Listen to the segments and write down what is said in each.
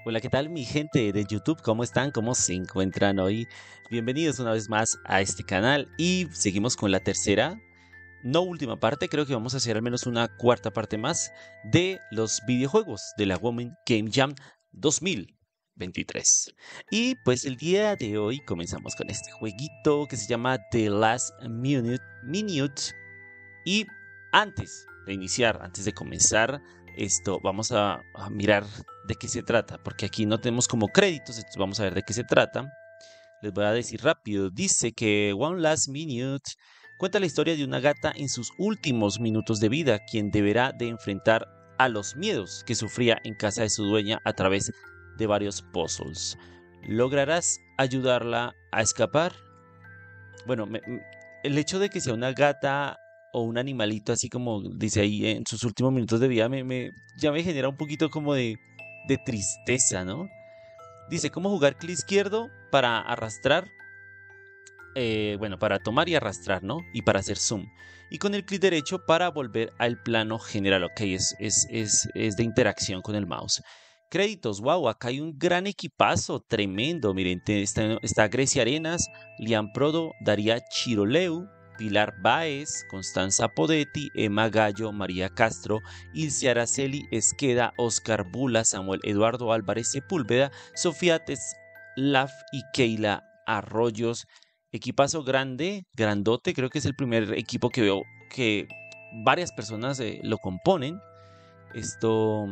Hola, ¿qué tal mi gente de YouTube? ¿Cómo están? ¿Cómo se encuentran hoy? Bienvenidos una vez más a este canal y seguimos con la tercera, no última parte, creo que vamos a hacer al menos una cuarta parte más de los videojuegos de la Women Game Jam 2023. Y pues el día de hoy comenzamos con este jueguito que se llama The Last Minute. Y antes de iniciar, antes de comenzar esto, vamos a mirar de qué se trata, porque aquí no tenemos como créditos, entonces vamos a ver de qué se trata. Les voy a decir rápido. Dice que One Last Minute cuenta la historia de una gata en sus últimos minutos de vida, quien deberá de enfrentar a los miedos que sufría en casa de su dueña a través de varios puzzles. ¿Lograrás ayudarla a escapar? Bueno, el hecho de que sea una gata o un animalito, así como dice ahí en sus últimos minutos de vida, ya me genera un poquito como de tristeza, ¿no? Dice, ¿cómo jugar clic izquierdo para arrastrar? Bueno, para tomar y arrastrar, ¿no? Y para hacer zoom. Y con el clic derecho para volver al plano general. Ok, es de interacción con el mouse. Créditos, wow, acá hay un gran equipazo, tremendo. Miren, está Grecia Arenas, Lian Prodo, Daría Chiroleu, Pilar Báez, Constanza Podetti, Emma Gallo, María Castro, Ilse Araceli Esqueda, Oscar Bula, Samuel Eduardo Álvarez Sepúlveda, Sofía Teslaf y Keila Arroyos. Equipazo grande, grandote, creo que es el primer equipo que veo que varias personas lo componen. Esto,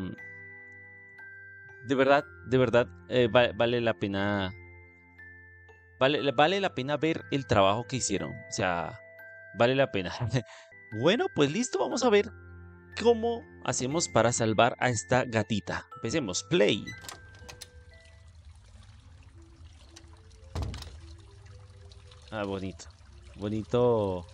de verdad, vale la pena, vale la pena ver el trabajo que hicieron. O sea, vale la pena. Bueno, pues listo, vamos a ver cómo hacemos para salvar a esta gatita. Empecemos, play. Ah, bonito, bonito.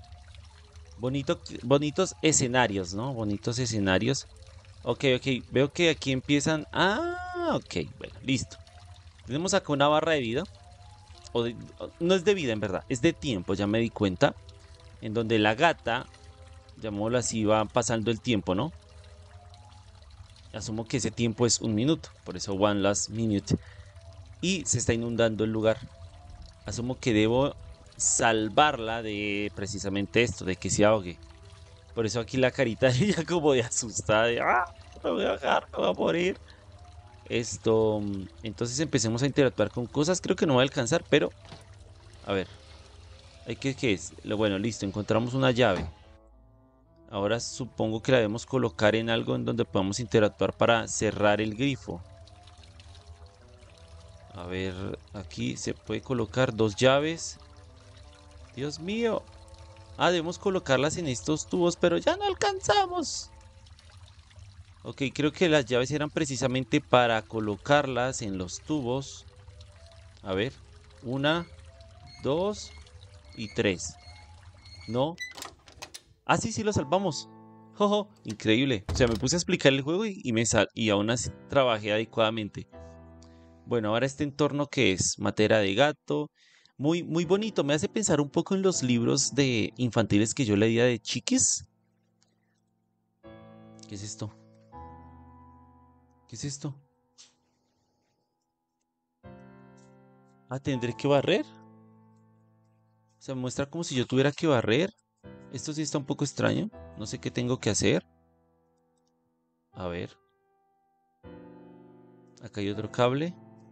Bonitos escenarios, ¿no? Bonitos escenarios. Ok, ok. Veo que aquí empiezan. Ah, ok. Bueno, listo. Tenemos acá una barra de vida. No es de vida, en verdad. Es de tiempo, ya me di cuenta. En donde la gata, llamémoslo así, va pasando el tiempo, ¿no? Asumo que ese tiempo es un minuto. Por eso one last minute. Y se está inundando el lugar. Asumo que debo salvarla de precisamente esto, de que se ahogue. Por eso aquí la carita de ella como de asustada, de me voy a bajar, me voy a morir. Esto, entonces empecemos a interactuar con cosas. Creo que no va a alcanzar, pero a ver, ¿qué es? Bueno, listo, encontramos una llave. Ahora supongo que la debemos colocar en algo en donde podamos interactuar para cerrar el grifo. A ver, aquí se puede colocar dos llaves. Dios mío. Ah, debemos colocarlas en estos tubos, pero ya no alcanzamos. Ok, creo que las llaves eran precisamente para colocarlas en los tubos. A ver, una, dos y tres. ¿No? Ah, sí, sí lo salvamos. Jojo, increíble. O sea, me puse a explicar el juego y aún así trabajé adecuadamente. Bueno, ahora este entorno que es materia de gato. Muy, muy bonito. Me hace pensar un poco en los libros de infantiles que yo leía de chiquis. ¿Qué es esto? ¿Qué es esto? Ah, tendré que barrer. Se muestra como si yo tuviera que barrer. Esto sí está un poco extraño. No sé qué tengo que hacer. A ver. Acá hay otro cable.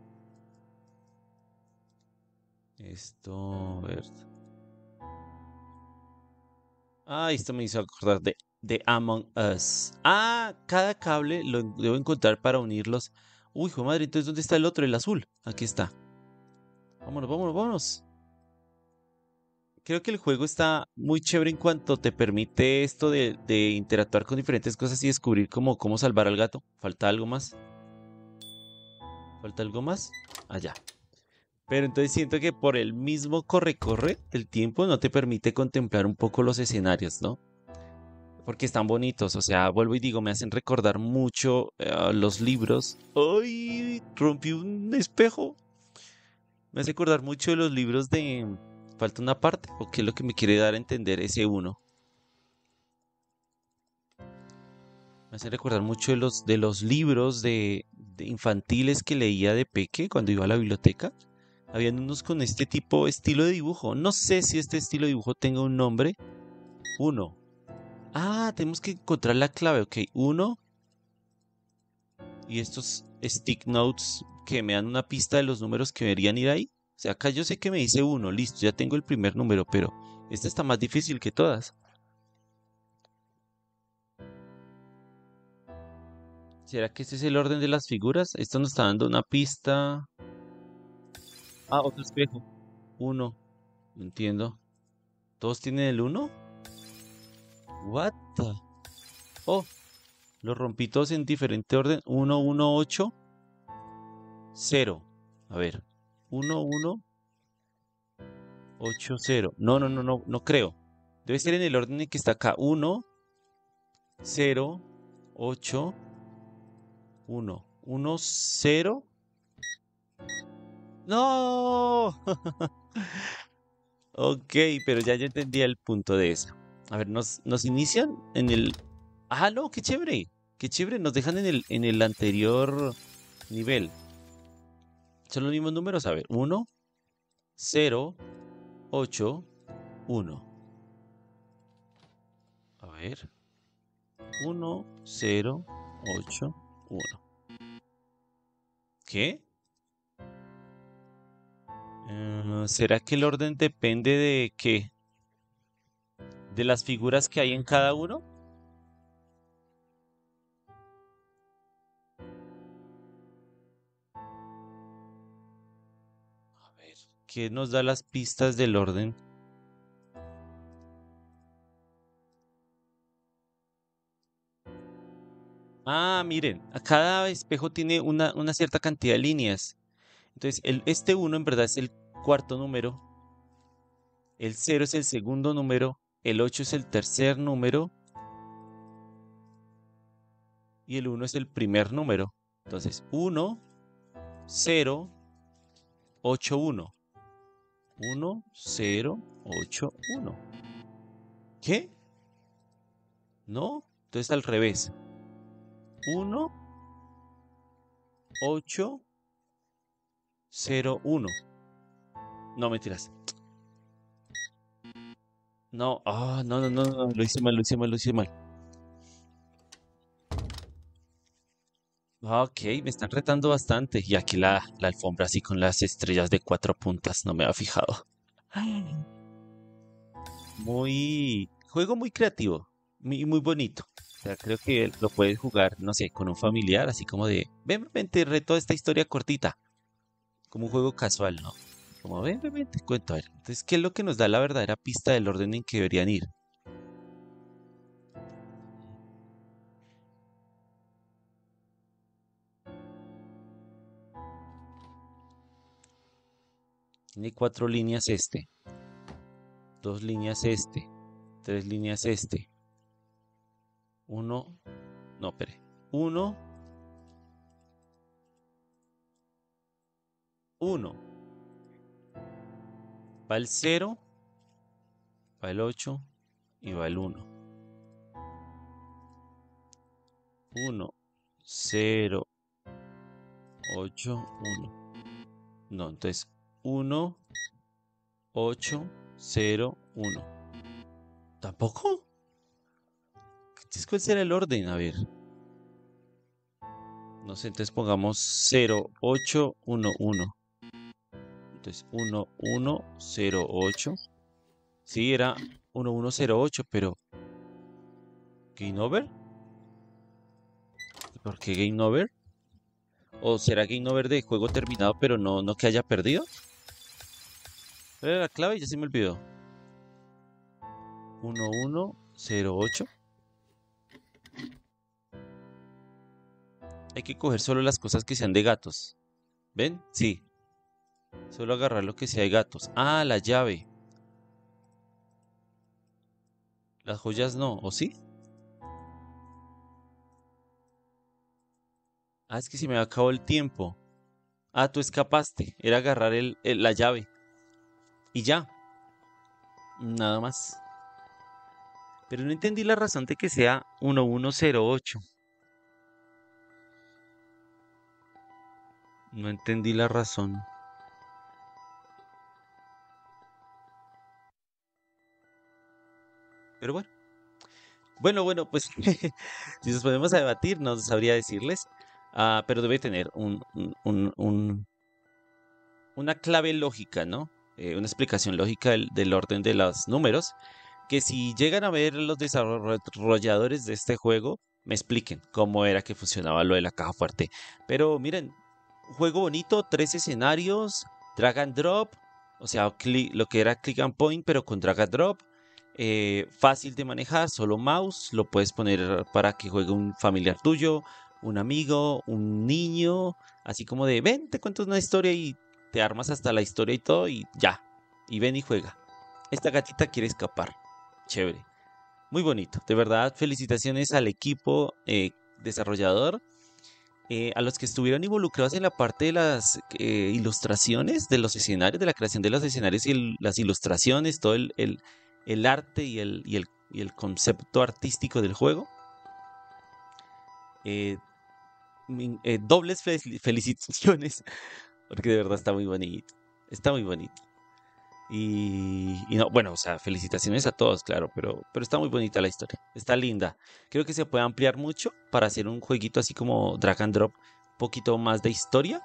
Esto, a ver. Ah, esto me hizo acordar de Among Us. Ah, cada cable lo debo encontrar para unirlos. Uy, hijo de madre, entonces ¿dónde está el otro, el azul? Aquí está. Vámonos, vámonos, vámonos. Creo que el juego está muy chévere en cuanto te permite esto de interactuar con diferentes cosas y descubrir cómo salvar al gato. ¿Falta algo más? ¿Falta algo más? Allá. Pero entonces siento que por el mismo corre-corre del tiempo no te permite contemplar un poco los escenarios, ¿no? Porque están bonitos, o sea, vuelvo y digo, me hacen recordar mucho los libros. ¡Ay! Rompí un espejo. Me hace recordar mucho de los libros de... Falta una parte, o qué es lo que me quiere dar a entender ese uno. Me hace recordar mucho de los libros de infantiles que leía de peque cuando iba a la biblioteca. Habían unos con este tipo, estilo de dibujo. No sé si este estilo de dibujo tenga un nombre. Uno. Ah, tenemos que encontrar la clave. Ok, uno. Y estos stick notes que me dan una pista de los números que deberían ir ahí. O sea, acá yo sé que me dice uno. Listo, ya tengo el primer número, pero esta está más difícil que todas. ¿Será que este es el orden de las figuras? Esto nos está dando una pista. Ah, otro espejo. Uno. No entiendo. ¿Todos tienen el uno? What the- Oh, los rompí todos en diferente orden. Uno, uno, ocho, cero. A ver. Uno, uno, ocho, cero. No, no, no, no, no creo. Debe ser en el orden en que está acá. Uno, cero, ocho, uno. Uno, cero. ¡No! Ok, pero ya yo entendía el punto de eso. A ver, nos inician en el... Ah, no, qué chévere. Qué chévere, nos dejan en el anterior nivel. Son los mismos números. A ver, uno, cero, ocho, uno. A ver, uno, cero, ocho, uno. ¿Qué? ¿Será que el orden depende de qué? ¿De las figuras que hay en cada uno? A ver, ¿qué nos da las pistas del orden? Ah, miren, a cada espejo tiene una cierta cantidad de líneas. Entonces, este uno en verdad es el cuarto número, el cero es el segundo número, el 8 es el tercer número y el uno es el primer número. Entonces, uno, cero, ocho, uno. Uno, cero, ocho, uno. ¿Qué? No, entonces al revés. Uno, ocho, cero, uno. No, mentiras. No, no, no, no, no, lo hice mal, lo hice mal, lo hice mal. Ok, me están retando bastante. Y aquí la alfombra así con las estrellas de cuatro puntas, no me había fijado. Ay. Juego muy creativo, muy bonito. O sea, creo que lo puedes jugar, no sé, con un familiar, así como de, ven, te reto esta historia cortita, como un juego casual, ¿no? Como, ven, te cuento, a ver. Entonces, ¿qué es lo que nos da la verdadera pista del orden en que deberían ir? Tiene cuatro líneas este, dos líneas este, tres líneas este, uno, no, espere, uno, uno, va el cero, va el 8 y va el uno. Uno, cero, ocho, uno. No, entonces uno, ocho, cero, uno. ¿Tampoco? Entonces, ¿cuál será el orden? A ver, no sé, entonces pongamos cero, ocho, uno, uno. Entonces uno, uno, cero, ocho. Sí, era uno, uno, cero, ocho, pero ¿Game Over? ¿Por qué Game Over? ¿O será Game Over de juego terminado, pero no que haya perdido? Era la clave y ya se me olvidó. Uno, uno, cero, ocho. Hay que coger solo las cosas que sean de gatos. ¿Ven? Sí. Solo agarrar lo que sea de gatos. Ah, la llave. Las joyas no, ¿o sí? Ah, es que se me acabó el tiempo. Ah, tú escapaste. Era agarrar la llave. Y ya. Nada más. Pero no entendí la razón de que sea 1108. No entendí la razón. Pero bueno. Bueno, pues si nos ponemos a debatir, no sabría decirles. Pero debe tener una clave lógica, ¿no? Una explicación lógica del orden de los números. Que si llegan a ver los desarrolladores de este juego, me expliquen cómo era que funcionaba lo de la caja fuerte. Pero miren, un juego bonito, 3 escenarios, drag and drop, o sea, lo que era click and point, pero con drag and drop. Fácil de manejar, solo mouse, lo puedes poner para que juegue un familiar tuyo, un amigo, un niño, así como de, ven, te cuento una historia y te armas hasta la historia y todo y ya, y ven y juega. Esta gatita quiere escapar. Chévere. Muy bonito. De verdad, felicitaciones al equipo desarrollador, a los que estuvieron involucrados en la parte de las ilustraciones de los escenarios, de la creación de los escenarios y las ilustraciones, todo el arte y el concepto artístico del juego. Eh, dobles felicitaciones, porque de verdad está muy bonito. Está muy bonito. Y no, bueno, o sea, felicitaciones a todos, claro, pero está muy bonita la historia, está linda. Creo que se puede ampliar mucho para hacer un jueguito así como drag and drop, un poquito más de historia,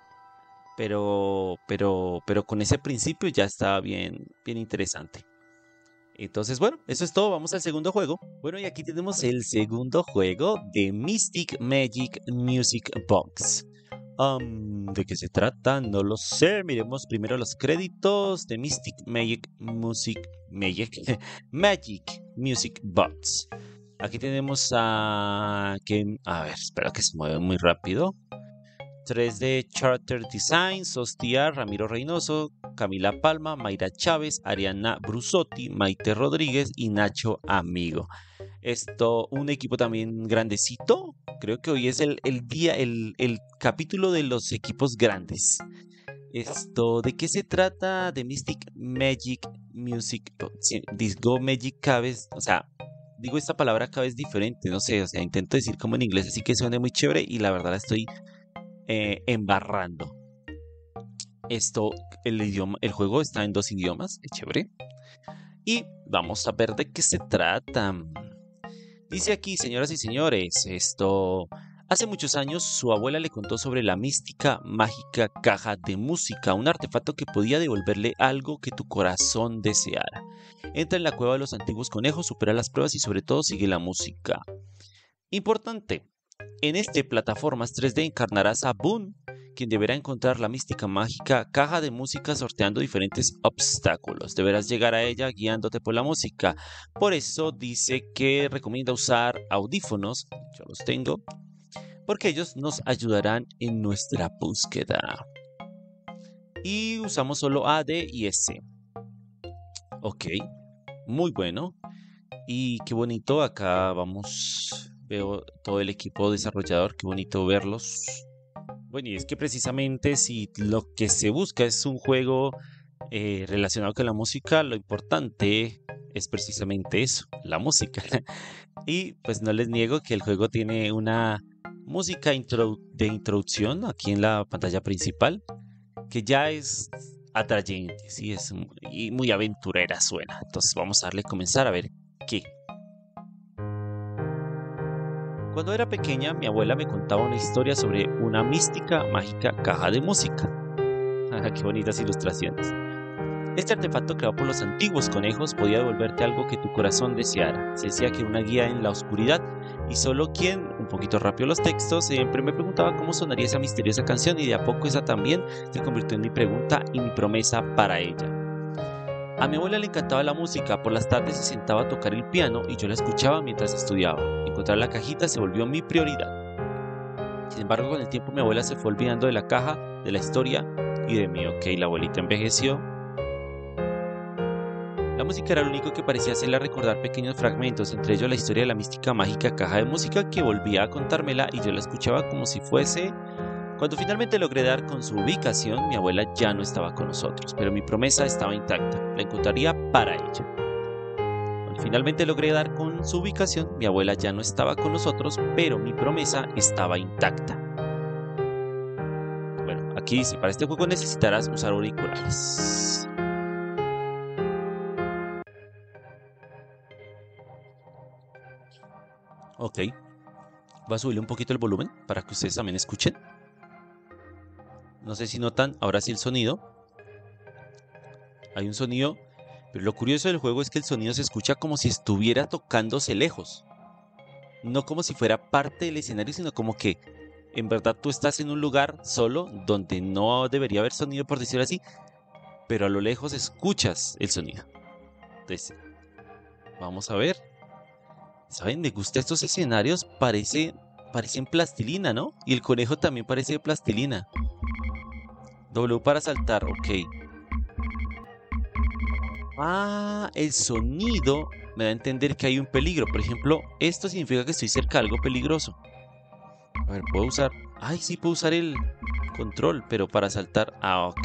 pero con ese principio ya está bien, bien interesante. Entonces, bueno, eso es todo, vamos al segundo juego. Bueno, y aquí tenemos el segundo juego de Mystic Magic Music Box. ¿De qué se trata? No lo sé. Miremos primero los créditos de Mystic Magic Magic Music Box. Aquí tenemos a ver, espera que se mueve muy rápido. 3D Charter Design, Sostia, Ramiro Reynoso, Camila Palma, Mayra Chávez, Ariana Brusotti, Maite Rodríguez y Nacho Amigo. Un equipo también grandecito. Creo que hoy es el día, el capítulo de los equipos grandes. ¿De qué se trata? De Mystic Magic Music. Disco Magic cada vez, o sea, digo esta palabra cada vez diferente, no sé, o sea, intento decir como en inglés, así que suene muy chévere y la verdad la estoy embarrando. El juego está en 2 idiomas, qué chévere. Y vamos a ver de qué se trata. Dice aquí, señoras y señores, hace muchos años su abuela le contó sobre la mística, mágica caja de música, un artefacto que podía devolverle algo que tu corazón deseara. Entra en la cueva de los antiguos conejos, supera las pruebas y sobre todo sigue la música. Importante, en plataformas 3D encarnarás a Boone, quien deberá encontrar la mística mágica caja de música sorteando diferentes obstáculos. Deberás llegar a ella guiándote por la música. Por eso dice que recomienda usar audífonos, yo los tengo, porque ellos nos ayudarán en nuestra búsqueda. Y usamos solo A, D y S. Ok, muy bueno. Y qué bonito, acá veo todo el equipo desarrollador, qué bonito verlos. Bueno, y es que precisamente si lo que se busca es un juego relacionado con la música, lo importante es precisamente eso, la música. Y pues no les niego que el juego tiene una música de introducción aquí en la pantalla principal, que ya es atrayente, sí, y muy aventurera suena. Entonces vamos a darle a comenzar a ver qué. Cuando era pequeña, mi abuela me contaba una historia sobre una mística, mágica caja de música. ¡Qué bonitas ilustraciones! Este artefacto creado por los antiguos conejos podía devolverte algo que tu corazón deseara. Se decía que era una guía en la oscuridad y solo quien, un poquito rápido los textos, siempre me preguntaba cómo sonaría esa misteriosa canción y de a poco esa también se convirtió en mi pregunta y mi promesa para ella. A mi abuela le encantaba la música, por las tardes se sentaba a tocar el piano y yo la escuchaba mientras estudiaba. Encontrar la cajita se volvió mi prioridad. Sin embargo, con el tiempo mi abuela se fue olvidando de la caja, de la historia y de mí. Ok, la abuelita envejeció. La música era lo único que parecía hacerla recordar pequeños fragmentos, entre ellos la historia de la mística mágica caja de música que volvía a contármela y yo la escuchaba como si fuese... Cuando finalmente logré dar con su ubicación, mi abuela ya no estaba con nosotros, pero mi promesa estaba intacta, la encontraría para ella. Cuando finalmente logré dar con su ubicación, mi abuela ya no estaba con nosotros, pero mi promesa estaba intacta. Bueno, aquí dice, para este juego necesitarás usar auriculares. Ok. Voy a subirle un poquito el volumen para que ustedes también escuchen. No sé si notan ahora sí el sonido. Hay un sonido, pero lo curioso del juego es que el sonido se escucha como si estuviera tocándose lejos. No como si fuera parte del escenario, sino como que en verdad tú estás en un lugar solo donde no debería haber sonido, por decirlo así, pero a lo lejos escuchas el sonido. Entonces, vamos a ver. ¿Saben? Me gustan estos escenarios, parecen plastilina, ¿no? Y el conejo también parece de plastilina. W para saltar, ok. Ah, el sonido me da a entender que hay un peligro. Por ejemplo, esto significa que estoy cerca de algo peligroso. A ver, puedo usar... Ay, sí, puedo usar el control, pero para saltar... Ah, ok.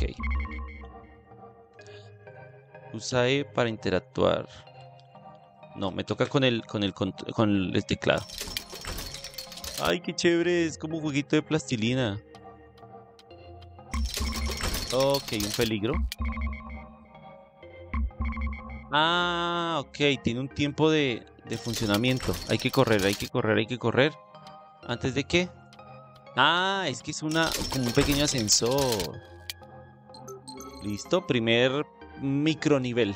Usa E para interactuar. No, me toca con el teclado. Ay, qué chévere, es como un jueguito de plastilina. Ok, un peligro. Ah, ok, tiene un tiempo de funcionamiento. Hay que correr, hay que correr, hay que correr. ¿Antes de qué? Ah, es que es como un pequeño ascensor. Listo, primer micronivel.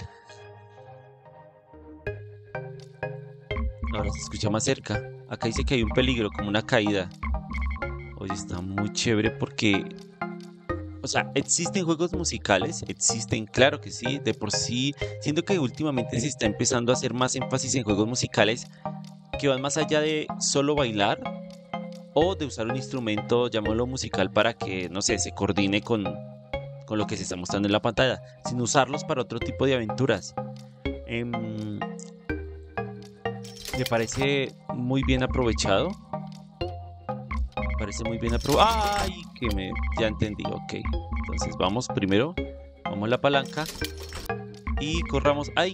Ahora se escucha más cerca. Acá dice que hay un peligro, como una caída. Oye, está muy chévere porque... O sea, existen juegos musicales, existen, claro que sí, de por sí. Siento que últimamente se está empezando a hacer más énfasis en juegos musicales que van más allá de solo bailar o de usar un instrumento, llamémoslo musical, para que, no sé, se coordine con lo que se está mostrando en la pantalla, sin usarlos para otro tipo de aventuras. Me parece muy bien aprovechado. Parece muy bien aprovechado. ¡Ay! Ya entendí, ok. Entonces vamos primero, vamos a la palanca y corramos. ¡Ay!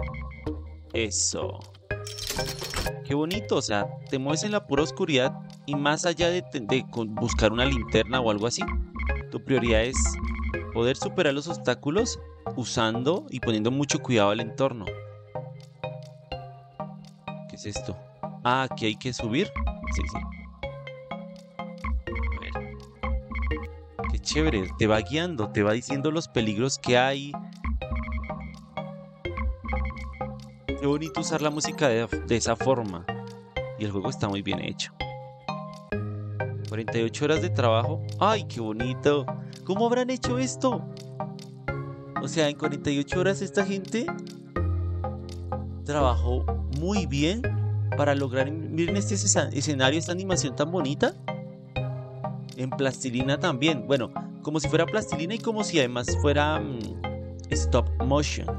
Eso. Qué bonito, o sea, te mueves en la pura oscuridad y más allá de buscar una linterna o algo así, tu prioridad es poder superar los obstáculos usando y poniendo mucho cuidado al entorno. ¿Qué es esto? Ah, aquí hay que subir. Sí, sí. A ver. Qué chévere, te va guiando, te va diciendo los peligros que hay. Qué bonito usar la música de esa forma. Y el juego está muy bien hecho. 48 horas de trabajo. ¡Ay, qué bonito! ¿Cómo habrán hecho esto? O sea, en 48 horas esta gente trabajó muy bien para lograr, miren este escenario, esta animación tan bonita. En plastilina también. Bueno, como si fuera plastilina y como si además fuera stop motion.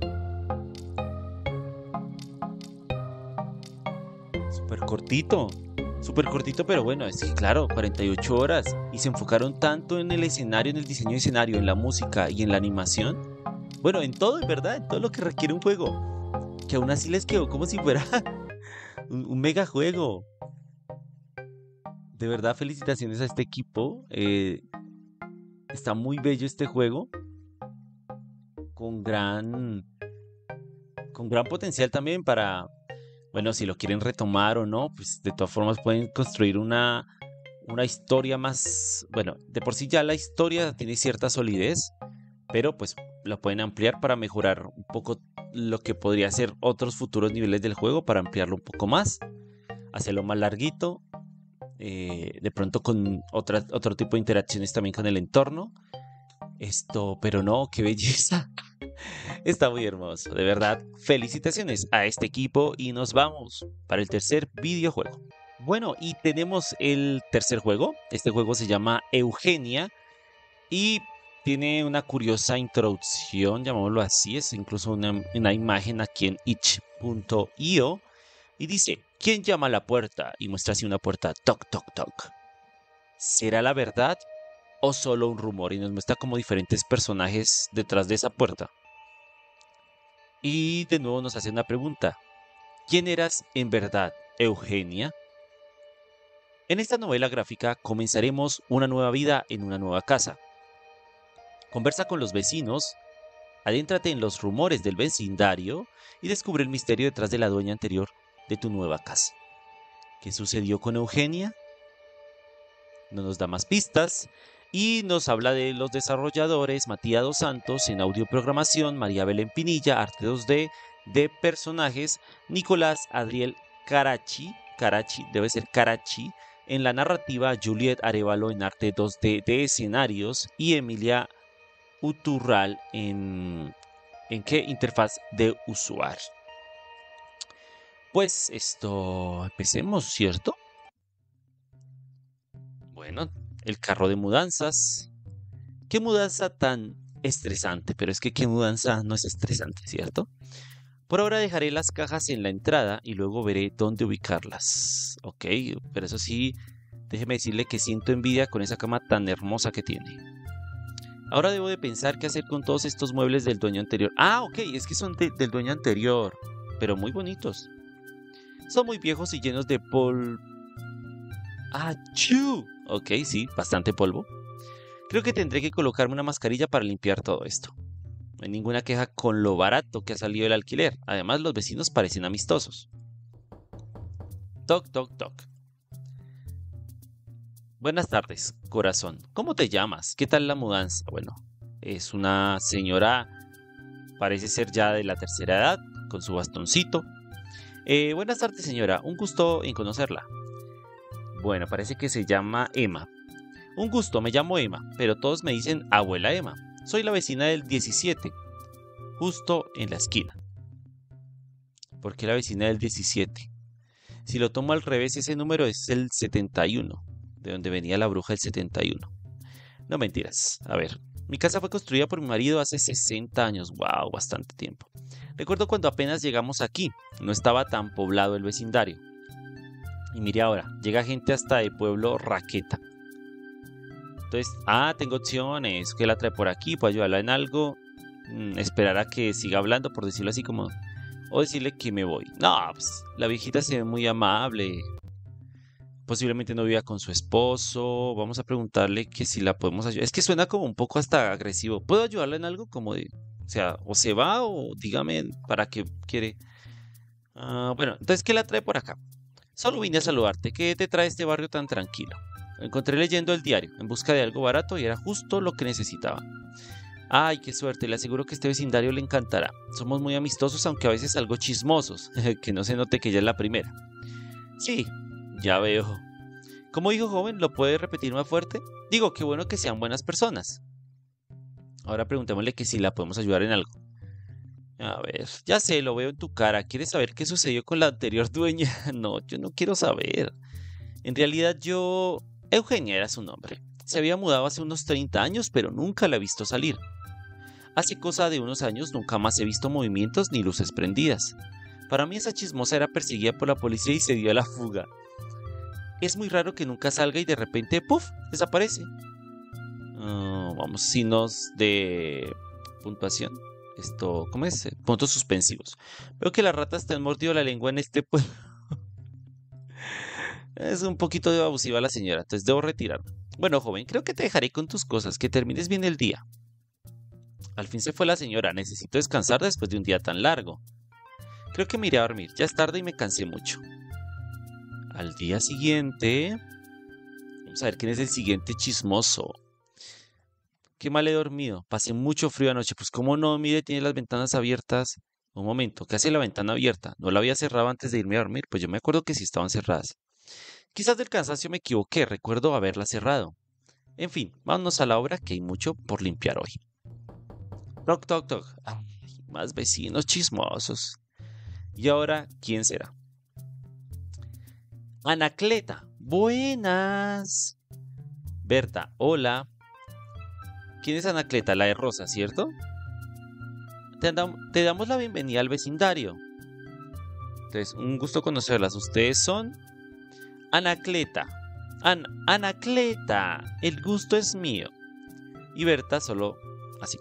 Súper cortito. Súper cortito, pero bueno, es que claro, 48 horas. Y se enfocaron tanto en el escenario, en el diseño de escenario, en la música y en la animación. Bueno, en todo, en verdad, en todo lo que requiere un juego. Que aún así les quedó como si fuera un mega juego. De verdad, felicitaciones a este equipo. Está muy bello este juego. Con gran, con gran potencial también para, bueno, si lo quieren retomar o no, pues de todas formas pueden construir una historia más, bueno, de por sí ya la historia tiene cierta solidez, pero pues lo pueden ampliar para mejorar un poco lo que podría ser otros futuros niveles del juego, para ampliarlo un poco más, hacerlo más larguito, de pronto con otro tipo de interacciones también con el entorno. Pero no, qué belleza. Está muy hermoso, de verdad. Felicitaciones a este equipo y nos vamos para el tercer videojuego. Bueno, y tenemos el tercer juego. Este juego se llama Eugenia y tiene una curiosa introducción, llamémoslo así. Es incluso una imagen aquí en itch.io y dice: ¿Quién llama a la puerta? Y muestra así una puerta, toc, toc, toc. ¿Será la verdad o solo un rumor? Y nos muestra como diferentes personajes detrás de esa puerta. Y de nuevo nos hace una pregunta. ¿Quién eras en verdad, Eugenia? En esta novela gráfica comenzaremos una nueva vida en una nueva casa. Conversa con los vecinos, adéntrate en los rumores del vecindario y descubre el misterio detrás de la dueña anterior de tu nueva casa. ¿Qué sucedió con Eugenia? No nos da más pistas y nos habla de los desarrolladores Matías Dos Santos en audioprogramación, María Belén Pinilla, arte 2D, de personajes, Nicolás Adriel Carachi debe ser Carachi, en la narrativa, Juliet Arevalo en arte 2D de escenarios y Emilia Uturral en qué interfaz de usuario. Pues esto, empecemos, ¿cierto? Bueno, el carro de mudanzas. Qué mudanza tan estresante, pero es que qué mudanza no es estresante, ¿cierto? Por ahora dejaré las cajas en la entrada y luego veré dónde ubicarlas. Ok, pero eso sí, déjeme decirle que siento envidia con esa cama tan hermosa que tiene. Ahora debo de pensar qué hacer con todos estos muebles del dueño anterior. Ah, ok, es que son del dueño anterior, pero muy bonitos. Son muy viejos y llenos de polvo. ¡Achú! Ok, sí, bastante polvo. Creo que tendré que colocarme una mascarilla para limpiar todo esto. No hay ninguna queja con lo barato que ha salido el alquiler. Además, los vecinos parecen amistosos. Toc, toc, toc. Buenas tardes, corazón. ¿Cómo te llamas? ¿Qué tal la mudanza? Bueno, es una señora, parece ser ya de la tercera edad, con su bastoncito. Buenas tardes, señora. Un gusto en conocerla. Bueno, parece que se llama Emma. Un gusto, me llamo Emma, pero todos me dicen abuela Emma. Soy la vecina del 17, justo en la esquina. ¿Por qué la vecina del 17? Si lo tomo al revés, ese número es el 71, de donde venía la bruja del 71. No mentiras. A ver, mi casa fue construida por mi marido hace 60 años. Wow, bastante tiempo. Recuerdo cuando apenas llegamos aquí, no estaba tan poblado el vecindario. Y mire ahora, llega gente hasta de pueblo Raqueta. Entonces, tengo opciones, que la trae por aquí, puedo ayudarla en algo, esperar a que siga hablando, por decirlo así como, o decirle que me voy. No, pues la viejita se ve muy amable, posiblemente no viva con su esposo, vamos a preguntarle que si la podemos ayudar. Es que suena como un poco hasta agresivo. ¿Puedo ayudarla en algo? Como de, o sea, o se va o dígame para qué quiere. Bueno, entonces, ¿qué la trae por acá? Solo vine a saludarte. ¿Qué te trae este barrio tan tranquilo? Lo encontré leyendo el diario, en busca de algo barato y era justo lo que necesitaba. Ay, qué suerte, le aseguro que este vecindario le encantará. Somos muy amistosos, aunque a veces algo chismosos. Que no se note que ella es la primera. Sí, ya veo. Como dijo joven, ¿lo puede repetir más fuerte? Digo, qué bueno que sean buenas personas. Ahora preguntémosle que si la podemos ayudar en algo. A ver, ya sé, lo veo en tu cara. ¿Quieres saber qué sucedió con la anterior dueña? No, yo no quiero saber. En realidad Eugenia era su nombre. Se había mudado hace unos 30 años, pero nunca la he visto salir. Hace cosa de unos años nunca más he visto movimientos ni luces prendidas. Para mí esa chismosa era perseguida por la policía y se dio a la fuga. Es muy raro que nunca salga y de repente, ¡puf!, desaparece. Vamos, signos de puntuación. ¿Cómo es? Puntos suspensivos. Veo que la rata está mordido la lengua en este pueblo. Es un poquito abusiva la señora, entonces debo retirarme. Bueno, joven, creo que te dejaré con tus cosas, que termines bien el día. Al fin se fue la señora, necesito descansar después de un día tan largo. Creo que me iré a dormir, ya es tarde y me cansé mucho. Al día siguiente... Vamos a ver quién es el siguiente chismoso. Qué mal he dormido, pasé mucho frío anoche, pues cómo no, mire, tiene las ventanas abiertas. Un momento, ¿qué hace la ventana abierta? ¿No la había cerrado antes de irme a dormir? Pues yo me acuerdo que sí estaban cerradas. Quizás del cansancio me equivoqué, recuerdo haberla cerrado. En fin, vámonos a la obra que hay mucho por limpiar hoy. Toc, toc, toc. Ay, más vecinos chismosos. ¿Y ahora quién será? Anacleta. Buenas. Berta, hola. ¿Quién es Anacleta? La de Rosa, ¿cierto? Te damos la bienvenida al vecindario. Entonces, un gusto conocerlas. Ustedes son... Anacleta. Anacleta. El gusto es mío. Y Berta solo así.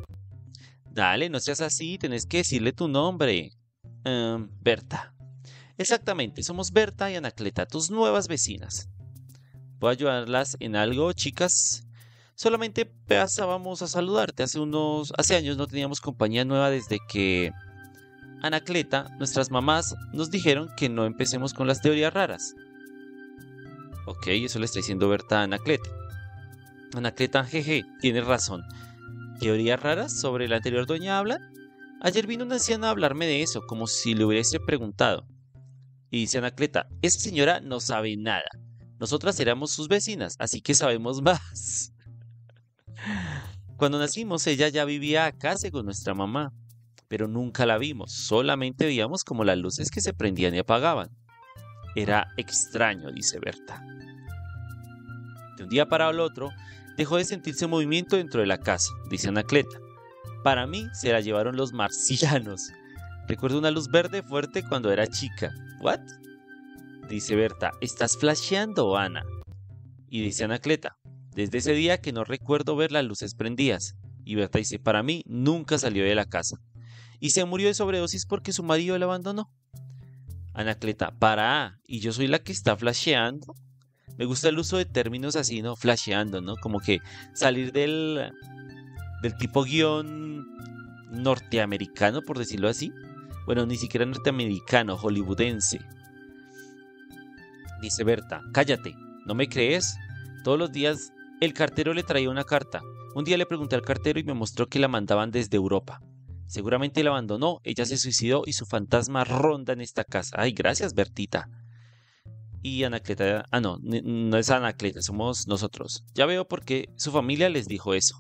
Dale, no seas así. Tenés que decirle tu nombre. Berta. Exactamente, somos Berta y Anacleta, tus nuevas vecinas. ¿Puedo ayudarlas en algo, chicas? Solamente pasábamos a saludarte. Hace años no teníamos compañía nueva desde que Anacleta, nuestras mamás, nos dijeron que no empecemos con las teorías raras. Ok, eso le está diciendo Berta a Anacleta. Anacleta, jeje, tienes razón. ¿Teorías raras sobre la anterior doña hablan? Ayer vino una anciana a hablarme de eso, como si le hubiese preguntado. Y dice Anacleta, esa señora no sabe nada. Nosotras éramos sus vecinas, así que sabemos más. Cuando nacimos, ella ya vivía acá según nuestra mamá, pero nunca la vimos, solamente veíamos como las luces que se prendían y apagaban. Era extraño, dice Berta. De un día para el otro, dejó de sentirse movimiento dentro de la casa, dice Anacleta. Para mí, se la llevaron los marcianos. Recuerdo una luz verde fuerte cuando era chica. ¿What? Dice Berta, estás flasheando, Ana. Y dice Anacleta, desde ese día que no recuerdo ver las luces prendidas. Y Berta dice, para mí nunca salió de la casa. Y se murió de sobredosis porque su marido la abandonó. Anacleta, para, y yo soy la que está flasheando. Me gusta el uso de términos así, ¿no? Flasheando, ¿no? Como que salir del tipo guión norteamericano, por decirlo así. Bueno, ni siquiera norteamericano, hollywoodense. Dice Berta, cállate, ¿no me crees? Todos los días el cartero le traía una carta. Un día le pregunté al cartero y me mostró que la mandaban desde Europa. Seguramente la abandonó, ella se suicidó y su fantasma ronda en esta casa. Ay, gracias, Bertita. Y Anacleta, no, no es Anacleta, somos nosotros. Ya veo por qué su familia les dijo eso.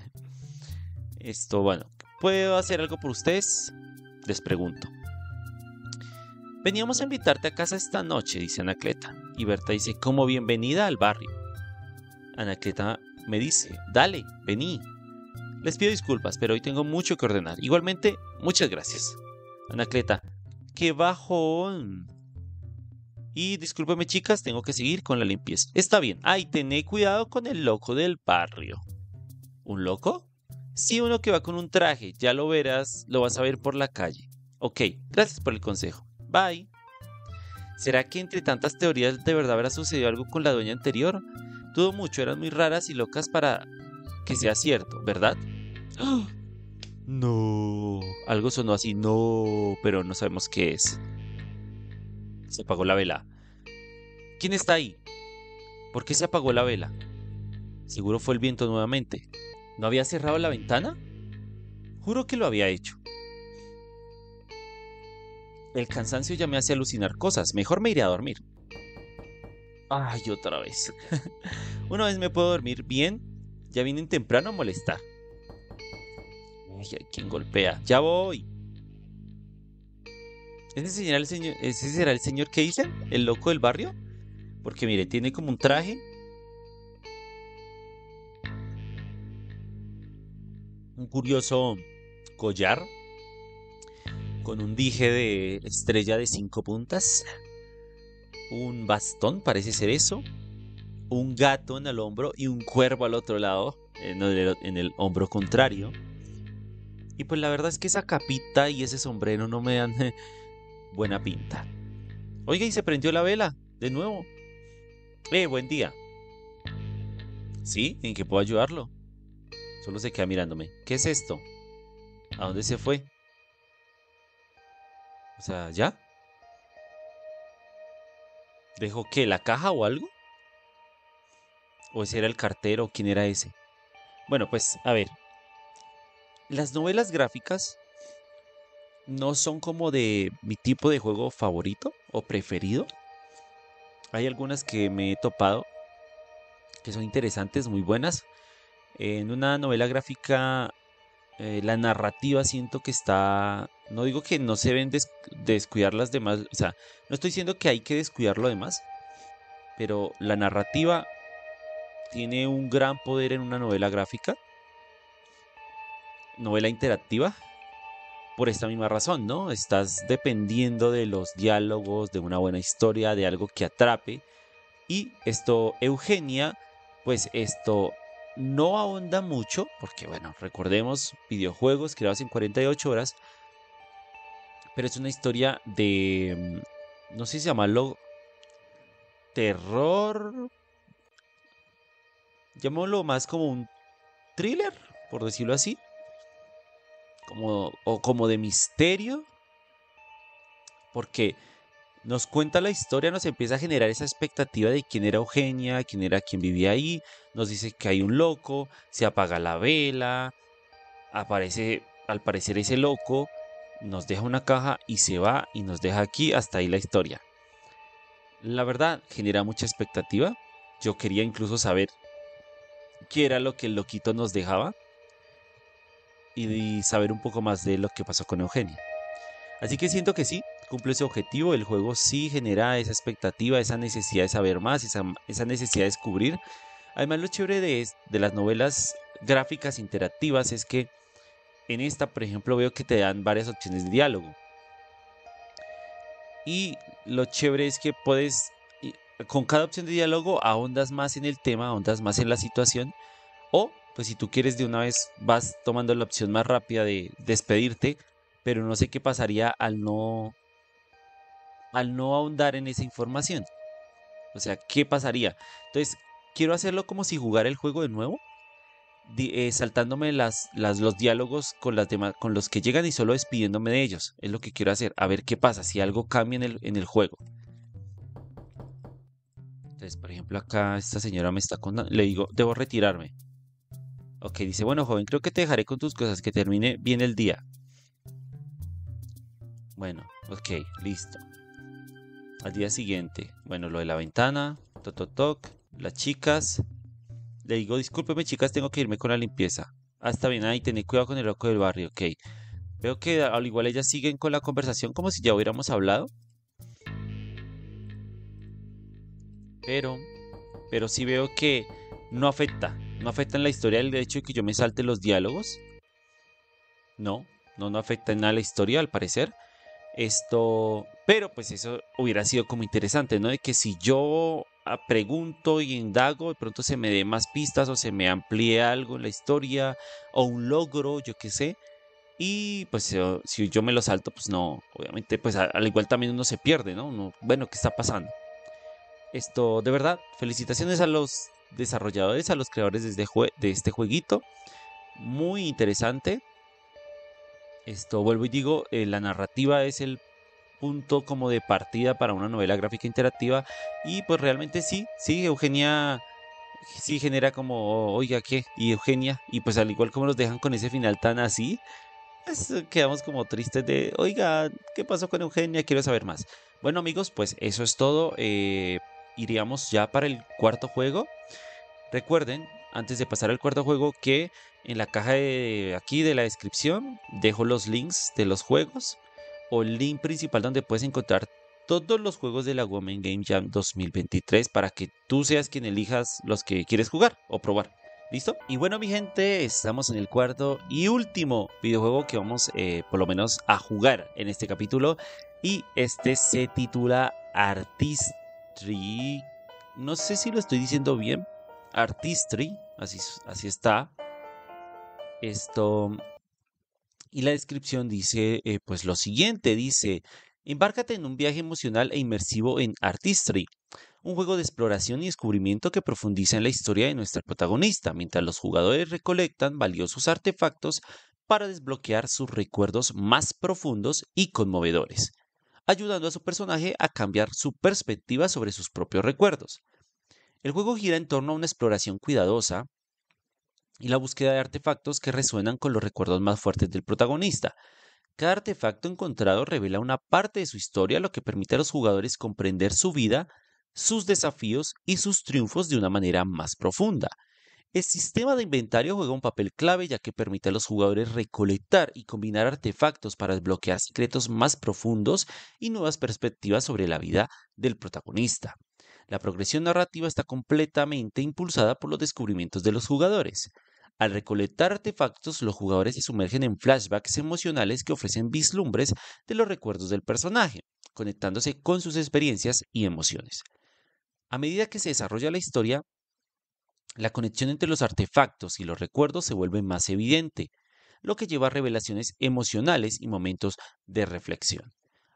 Bueno, ¿puedo hacer algo por ustedes? Les pregunto. Veníamos a invitarte a casa esta noche, dice Anacleta. Y Berta dice, como bienvenida al barrio. Anacleta me dice, dale, vení. Les pido disculpas, pero hoy tengo mucho que ordenar. Igualmente, muchas gracias. Anacleta, qué bajón. Y discúlpeme, chicas, tengo que seguir con la limpieza. Está bien. Ay, tené cuidado con el loco del barrio. ¿Un loco? Sí, uno que va con un traje. Ya lo verás, lo vas a ver por la calle. Ok, gracias por el consejo. Bye. ¿Será que entre tantas teorías de verdad habrá sucedido algo con la dueña anterior? Dudo mucho, eran muy raras y locas para que sea cierto, ¿verdad? ¡Oh! No. Algo sonó así, no, pero no sabemos qué es. Se apagó la vela. ¿Quién está ahí? ¿Por qué se apagó la vela? Seguro fue el viento nuevamente. ¿No había cerrado la ventana? Juro que lo había hecho. El cansancio ya me hace alucinar cosas. Mejor me iré a dormir. Ay, otra vez. Una vez me puedo dormir bien, ya vienen temprano a molestar. Ay, ¿quién golpea? Ya voy. ¿Ese será el señor que dicen? ¿El loco del barrio? Porque mire, tiene como un traje. Un curioso collar. Con un dije de estrella de 5 puntas. Un bastón, parece ser eso. Un gato en el hombro y un cuervo al otro lado. En el hombro contrario. Y pues la verdad es que esa capita y ese sombrero no me dan buena pinta. Oiga, y se prendió la vela, de nuevo. Buen día. ¿Sí? ¿En qué puedo ayudarlo? Solo se queda mirándome. ¿Qué es esto? ¿A dónde se fue? O sea, ¿ya? ¿Dejó qué? ¿La caja o algo? ¿O ese era el cartero? ¿Quién era ese? Bueno, pues, a ver. Las novelas gráficas no son como de mi tipo de juego favorito o preferido. Hay algunas que me he topado que son interesantes, muy buenas. En una novela gráfica, la narrativa siento que está... No digo que no se deben descuidar las demás, o sea, no estoy diciendo que hay que descuidar lo demás, pero la narrativa tiene un gran poder en una novela gráfica, novela interactiva, por esta misma razón, ¿no? Estás dependiendo de los diálogos, de una buena historia, de algo que atrape. Y Eugenia, pues esto no ahonda mucho, porque bueno, recordemos, videojuegos creados en 48 horas, pero es una historia no sé si llamarlo terror, llamémoslo más como un thriller, por decirlo así, o como de misterio, porque nos cuenta la historia, nos empieza a generar esa expectativa de quién era Eugenia, quién era quien vivía ahí, nos dice que hay un loco, se apaga la vela, aparece al parecer ese loco, nos deja una caja y se va y nos deja aquí hasta ahí la historia. La verdad, genera mucha expectativa. Yo quería incluso saber qué era lo que el loquito nos dejaba y saber un poco más de lo que pasó con Eugenia. Así que siento que sí, cumple ese objetivo. El juego sí genera esa expectativa, esa necesidad de saber más, esa necesidad de descubrir. Además, lo chévere de las novelas gráficas interactivas es que en esta, por ejemplo, veo que te dan varias opciones de diálogo. Y lo chévere es que puedes, con cada opción de diálogo, ahondas más en el tema, ahondas más en la situación. O, pues si tú quieres de una vez, vas tomando la opción más rápida de despedirte, pero no sé qué pasaría al no ahondar en esa información. O sea, ¿qué pasaría? Entonces, quiero hacerlo como si jugara el juego de nuevo, saltándome los diálogos con, con los que llegan y solo despidiéndome de ellos. Es lo que quiero hacer, a ver qué pasa, si algo cambia en el juego. Entonces, por ejemplo, acá esta señora me está contando, le digo, debo retirarme. Ok, dice, bueno, joven, creo que te dejaré con tus cosas, que termine bien el día. Bueno, ok, listo. Al día siguiente, bueno, lo de la ventana, toc, toc, toc, las chicas. Le digo, discúlpeme, chicas, tengo que irme con la limpieza. Ah, está bien, ahí tened cuidado con el loco del barrio, ok. Veo que al igual ellas siguen con la conversación como si ya hubiéramos hablado, pero, pero sí veo que no afecta en la historia el hecho de que yo me salte los diálogos. No, no afecta en nada la historia, al parecer. Pero pues eso hubiera sido como interesante, ¿no? De que si yo pregunto y indago, de pronto se me dé más pistas o se me amplíe algo en la historia o un logro, yo qué sé. Y pues si yo me lo salto, pues no, obviamente, pues al igual también uno se pierde, ¿no? Bueno, ¿qué está pasando? De verdad, felicitaciones a los desarrolladores, a los creadores de este jueguito. Muy interesante. Vuelvo y digo, la narrativa es el punto como de partida para una novela gráfica interactiva y pues realmente sí, Eugenia sí genera como, oiga, ¿qué? Y Eugenia, y pues al igual como nos dejan con ese final tan así, pues quedamos como tristes de, oiga, ¿qué pasó con Eugenia? Quiero saber más. Bueno amigos, pues eso es todo. Iríamos ya para el cuarto juego. Recuerden, antes de pasar al cuarto juego, que en la caja de aquí de la descripción dejo los links de los juegos o el link principal donde puedes encontrar todos los juegos de la Women Game Jam 2023 para que tú seas quien elijas los que quieres jugar o probar. ¿Listo? Y bueno, mi gente, estamos en el cuarto y último videojuego que vamos por lo menos a jugar en este capítulo. Y este se titula Artistry. No sé si lo estoy diciendo bien. Artistry, así está. Esto, y la descripción dice, pues lo siguiente, dice, embárcate en un viaje emocional e inmersivo en Artistry, un juego de exploración y descubrimiento que profundiza en la historia de nuestra protagonista, mientras los jugadores recolectan valiosos artefactos para desbloquear sus recuerdos más profundos y conmovedores, ayudando a su personaje a cambiar su perspectiva sobre sus propios recuerdos. El juego gira en torno a una exploración cuidadosa y la búsqueda de artefactos que resuenan con los recuerdos más fuertes del protagonista. Cada artefacto encontrado revela una parte de su historia, lo que permite a los jugadores comprender su vida, sus desafíos y sus triunfos de una manera más profunda. El sistema de inventario juega un papel clave ya que permite a los jugadores recolectar y combinar artefactos para desbloquear secretos más profundos y nuevas perspectivas sobre la vida del protagonista. La progresión narrativa está completamente impulsada por los descubrimientos de los jugadores. Al recolectar artefactos, los jugadores se sumergen en flashbacks emocionales que ofrecen vislumbres de los recuerdos del personaje, conectándose con sus experiencias y emociones. A medida que se desarrolla la historia, la conexión entre los artefactos y los recuerdos se vuelve más evidente, lo que lleva a revelaciones emocionales y momentos de reflexión.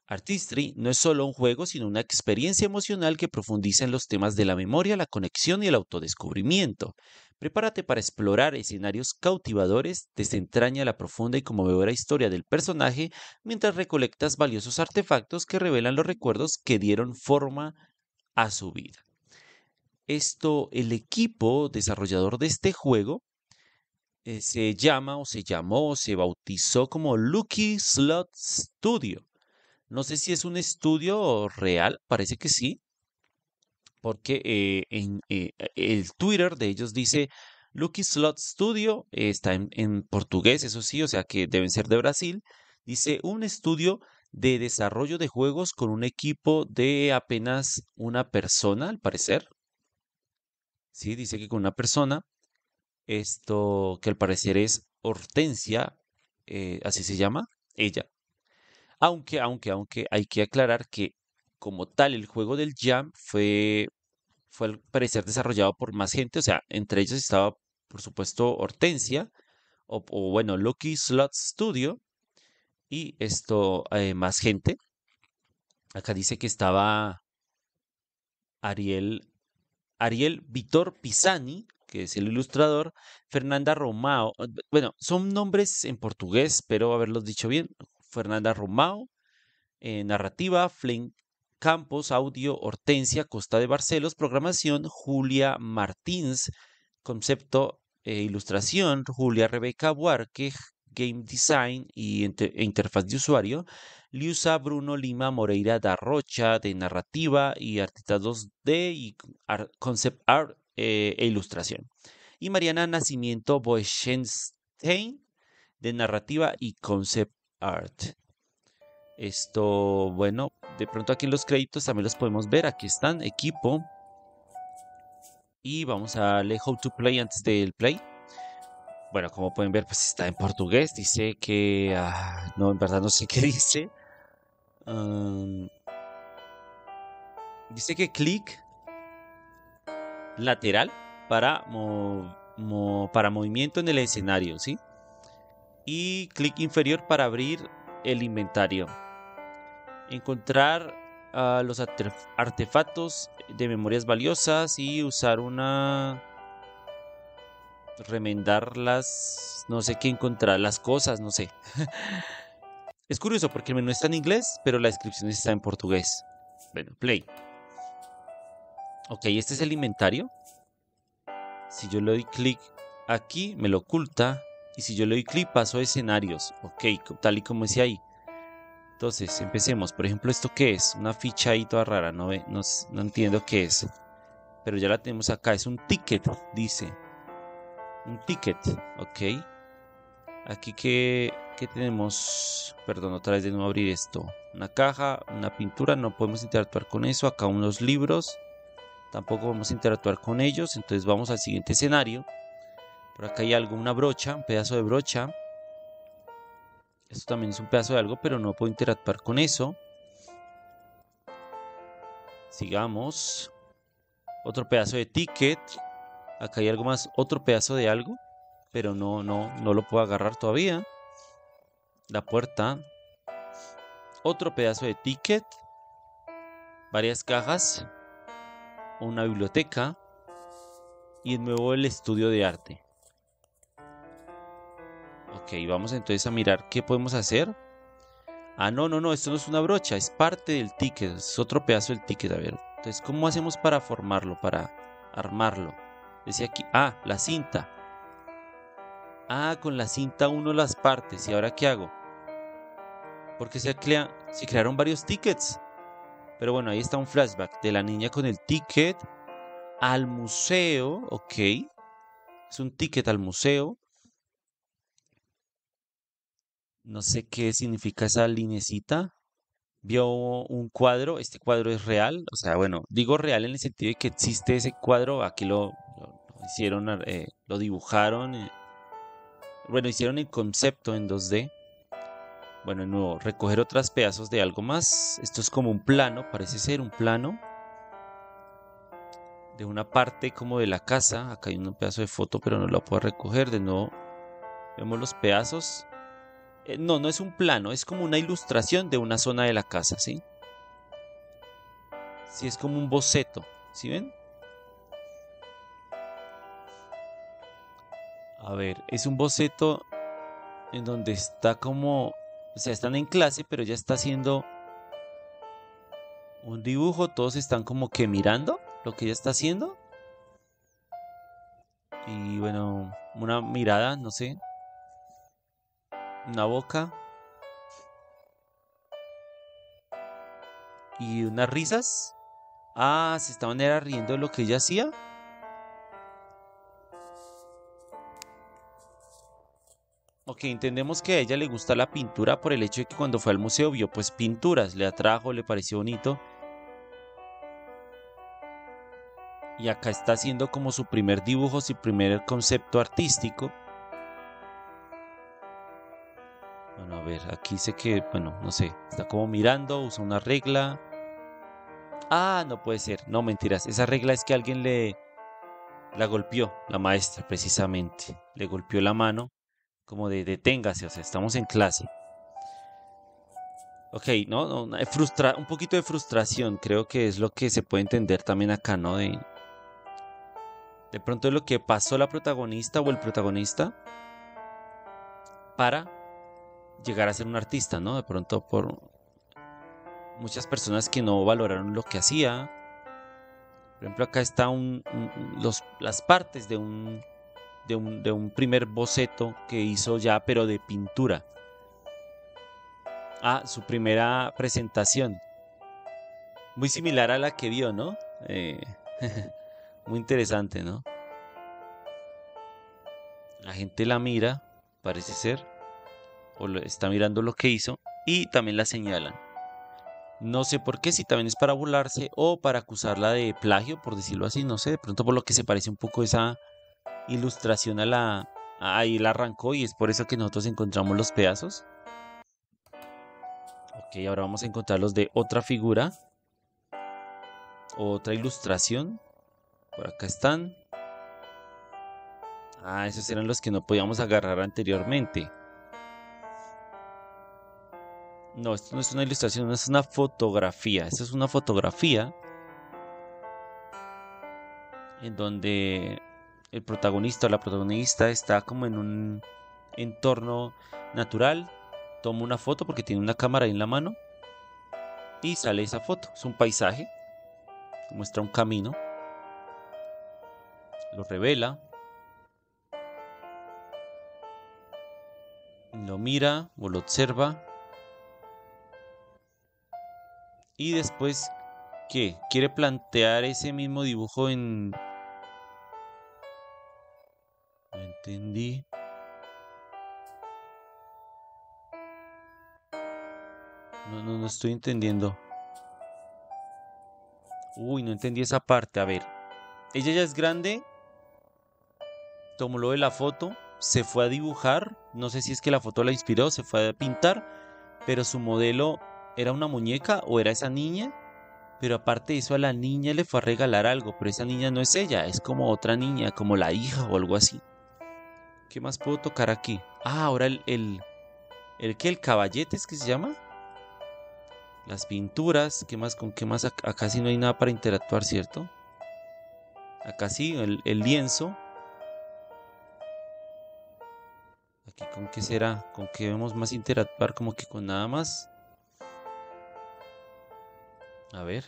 Artistry no es solo un juego, sino una experiencia emocional que profundiza en los temas de la memoria, la conexión y el autodescubrimiento. Prepárate para explorar escenarios cautivadores, desentraña la profunda y conmovedora historia del personaje mientras recolectas valiosos artefactos que revelan los recuerdos que dieron forma a su vida. El equipo desarrollador de este juego se llama o se llamó o se bautizó como Lucky Slot Studio. No sé si es un estudio real, parece que sí, porque en el Twitter de ellos dice Lucky Slot Studio, está en portugués, eso sí, o sea que deben ser de Brasil. Dice un estudio de desarrollo de juegos con un equipo de apenas una persona, al parecer. Sí, dice que con una persona, que al parecer es Hortensia, así se llama, ella. Aunque hay que aclarar que como tal el juego del Jam fue al parecer desarrollado por más gente, o sea, entre ellos estaba por supuesto Hortensia, o bueno, Lucky Slot Studio, y más gente. Acá dice que estaba Ariel, Ariel Vitor Pisani, que es el ilustrador, Fernanda Romao, bueno, son nombres en portugués, espero haberlos dicho bien. Fernanda Romao, narrativa, Flame Campos, audio, Hortensia Costa de Barcelos, programación, Julia Martins, concepto ilustración, Julia Rebeca Buarque, game design e interfaz de usuario, Liusa Bruno Lima Moreira da Rocha de narrativa y artista 2D y concept art e ilustración. Y Mariana Nacimiento Boechenstein de narrativa y concept art. Bueno, de pronto aquí en los créditos también los podemos ver. Aquí están, equipo. Y vamos a darle How to Play antes del play. Bueno, como pueden ver, pues está en portugués. Dice que... no, en verdad no sé qué dice. Dice que clic lateral para, para movimiento en el escenario, ¿sí? Y clic inferior para abrir el inventario. Encontrar los artefactos de memorias valiosas y usar remendarlas, no sé qué encontrar, las cosas, no sé. Es curioso porque el menú está en inglés, pero la descripción está en portugués. Bueno, play. Ok, este es el inventario. Si yo le doy clic aquí, me lo oculta. Y si yo le doy clic, paso a escenarios. Ok, tal y como decía ahí. Entonces, empecemos. Por ejemplo, ¿esto qué es? Una ficha ahí toda rara. No entiendo qué es. Pero ya la tenemos acá. Es un ticket, dice. Un ticket, ok. Aquí que tenemos, perdón, otra vez de nuevo abrir esto. Una caja, una pintura, no podemos interactuar con eso. Acá unos libros, tampoco vamos a interactuar con ellos. Entonces vamos al siguiente escenario. Por acá hay algo, una brocha, un pedazo de brocha. Esto también es un pedazo de algo, pero no puedo interactuar con eso. Sigamos. Otro pedazo de ticket. Acá hay algo más, otro pedazo de algo, pero no lo puedo agarrar todavía. La puerta. Otro pedazo de ticket. Varias cajas. Una biblioteca. Y de nuevo el estudio de arte. Ok, vamos entonces a mirar qué podemos hacer. No, esto no es una brocha, es parte del ticket, es otro pedazo del ticket, a ver. Entonces, ¿cómo hacemos para formarlo, para armarlo? Decía aquí, la cinta. Con la cinta uno las partes, ¿y ahora qué hago? Porque se crearon varios tickets. Pero bueno, ahí está un flashback de la niña con el ticket al museo, ok. Es un ticket al museo. No sé qué significa esa linecita. Vio un cuadro, este cuadro es real, o sea, bueno, digo real en el sentido de que existe ese cuadro, aquí lo hicieron, lo dibujaron, bueno, hicieron el concepto en 2D. Bueno, de nuevo, recoger otros pedazos de algo más. Esto es como un plano, parece ser un plano de una parte como de la casa. Acá hay un pedazo de foto, pero no lo puedo recoger. De nuevo, vemos los pedazos. No, no es un plano, es como una ilustración de una zona de la casa, ¿sí? Sí, es como un boceto, ¿sí ven? A ver, es un boceto en donde está como, o sea, están en clase, pero ella está haciendo un dibujo, todos están como que mirando lo que ella está haciendo. Y bueno, una mirada, no sé, una boca y unas risas. Ah, se estaban era riendo de lo que ella hacía. Ok, entendemos que a ella le gusta la pintura por el hecho de que cuando fue al museo vio pues pinturas, le atrajo, le pareció bonito. Y acá está haciendo como su primer dibujo, su primer concepto artístico. Bueno, a ver, aquí sé que, bueno, no sé, está como mirando, usa una regla. Ah, no puede ser, no mentiras. Esa regla es que alguien la golpeó, la maestra precisamente. Le golpeó la mano como de deténgase, o sea, estamos en clase. Ok, no, no, un poquito de frustración, creo que es lo que se puede entender también acá, ¿no? De pronto lo que pasó la protagonista o el protagonista para llegar a ser un artista, ¿no? De pronto por muchas personas que no valoraron lo que hacía. Por ejemplo, acá está las partes de un primer boceto que hizo ya, pero de pintura. Ah, su primera presentación. Muy similar a la que vio, ¿no? Eh, muy interesante, ¿no? La gente la mira, parece ser, o está mirando lo que hizo, y también la señalan. No sé por qué, si también es para burlarse o para acusarla de plagio, por decirlo así, no sé, de pronto por lo que se parece un poco esa ilustración ahí la arrancó y es por eso que nosotros encontramos los pedazos. Ok, ahora vamos a encontrar los de otra figura, otra ilustración. Por acá están. Ah, esos eran los que no podíamos agarrar anteriormente. No, esto no es una ilustración, no es una fotografía. Esto es una fotografía en donde el protagonista o la protagonista está como en un entorno natural. Toma una foto porque tiene una cámara ahí en la mano y sale esa foto. Es un paisaje, muestra un camino, lo revela, lo mira o lo observa y después, ¿qué? Quiere plantear ese mismo dibujo en... No entendí. No, no, no estoy entendiendo. Uy, no entendí esa parte. A ver, ella ya es grande, tomó lo de la foto, se fue a dibujar. No sé si es que la foto la inspiró, se fue a pintar, pero su modelo era una muñeca o era esa niña. Pero aparte de eso, a la niña le fue a regalar algo, pero esa niña no es ella, es como otra niña, como la hija o algo así. ¿Qué más puedo tocar aquí? Ah, ahora ¿el qué? ¿El caballete es que se llama? Las pinturas, ¿qué más? ¿Con qué más? Acá sí no hay nada para interactuar, ¿cierto? Acá sí, el lienzo. Aquí con qué será, con qué vemos más interactuar, como que con nada más. A ver.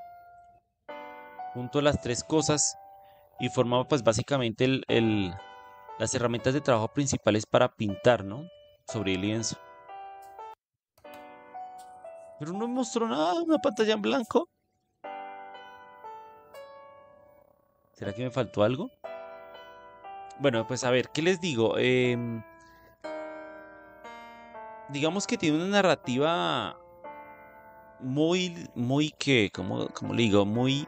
Junto las tres cosas y formaba pues básicamente las herramientas de trabajo principales para pintar, ¿no? Sobre el lienzo. Pero no me mostró nada, una pantalla en blanco. ¿Será que me faltó algo? Bueno, pues a ver, ¿qué les digo? Digamos que tiene una narrativa muy que, como le digo, muy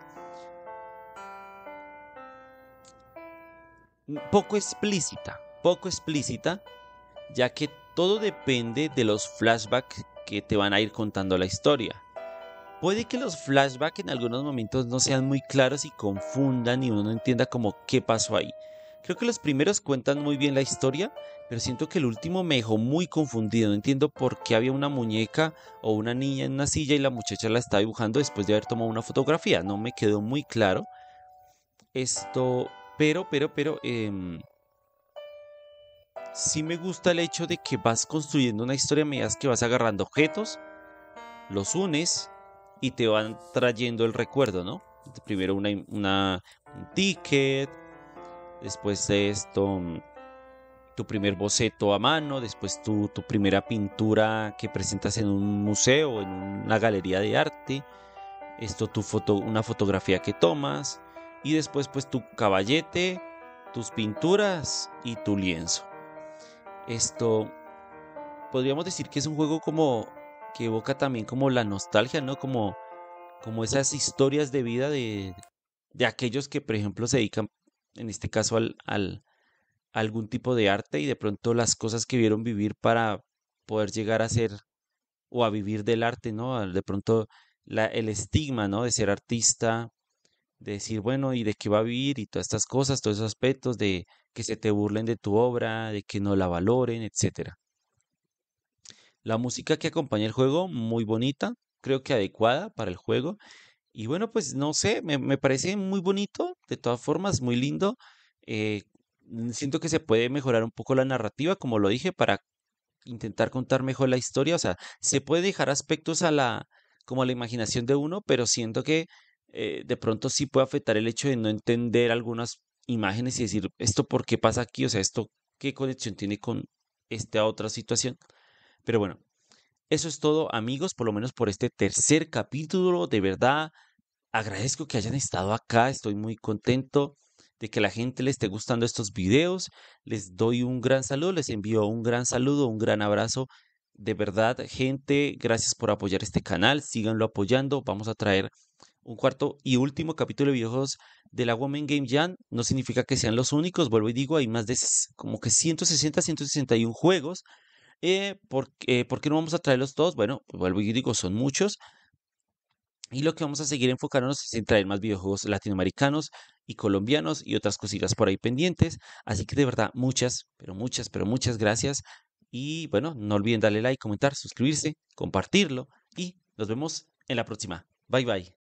poco explícita, ya que todo depende de los flashbacks que te van a ir contando la historia. Puede que los flashbacks en algunos momentos no sean muy claros y confundan y uno no entienda como qué pasó ahí. Creo que los primeros cuentan muy bien la historia, pero siento que el último me dejó muy confundido. No entiendo por qué había una muñeca o una niña en una silla y la muchacha la estaba dibujando después de haber tomado una fotografía. No me quedó muy claro esto, pero, sí me gusta el hecho de que vas construyendo una historia a medida que vas agarrando objetos, los unes y te van trayendo el recuerdo, ¿no? Primero un ticket, después de esto, tu primer boceto a mano, después tu primera pintura que presentas en un museo, en una galería de arte, esto una fotografía que tomas y después pues tu caballete, tus pinturas y tu lienzo. Esto podríamos decir que es un juego como que evoca también como la nostalgia, ¿no? Como esas historias de vida de aquellos que, por ejemplo, se dedican, en este caso, a algún tipo de arte y de pronto las cosas que vieron vivir para poder llegar a ser o a vivir del arte, ¿no? De pronto el estigma, ¿no? De ser artista, de decir, bueno, ¿y de qué va a vivir? Y todas estas cosas, todos esos aspectos de que se te burlen de tu obra, de que no la valoren, etcétera. La música que acompaña el juego, muy bonita, creo que adecuada para el juego. Y bueno, pues no sé, me parece muy bonito, de todas formas, muy lindo. Eh, Siento que se puede mejorar un poco la narrativa, como lo dije, para intentar contar mejor la historia. O sea, se puede dejar aspectos como a la imaginación de uno, pero siento que de pronto sí puede afectar el hecho de no entender algunas imágenes y decir, ¿esto por qué pasa aquí? O sea, ¿esto qué conexión tiene con esta otra situación? Pero bueno, eso es todo, amigos, por lo menos por este tercer capítulo. De verdad, agradezco que hayan estado acá. Estoy muy contento de que la gente le esté gustando estos videos. Les doy un gran saludo, les envío un gran saludo, un gran abrazo. De verdad, gente, gracias por apoyar este canal. Síganlo apoyando. Vamos a traer un cuarto y último capítulo de videojuegos de la Women Game Jam. No significa que sean los únicos. Vuelvo y digo, hay más de como que 160, 161 juegos. ¿Por qué no vamos a traerlos todos? Bueno, pues vuelvo y digo, son muchos. Y lo que vamos a seguir enfocándonos es en traer más videojuegos latinoamericanos y colombianos y otras cositas por ahí pendientes. Así que de verdad, pero muchas gracias. Y bueno, no olviden darle like, comentar, suscribirse, compartirlo y nos vemos en la próxima. Bye bye.